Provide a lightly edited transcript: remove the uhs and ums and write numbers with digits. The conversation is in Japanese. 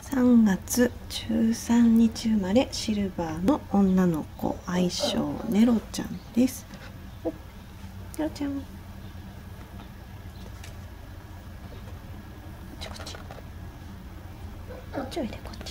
3月13日生まれシルバーの女の子、愛称ネロちゃんです。ネロちゃん、こっちこっち、こっちおいで、こっち。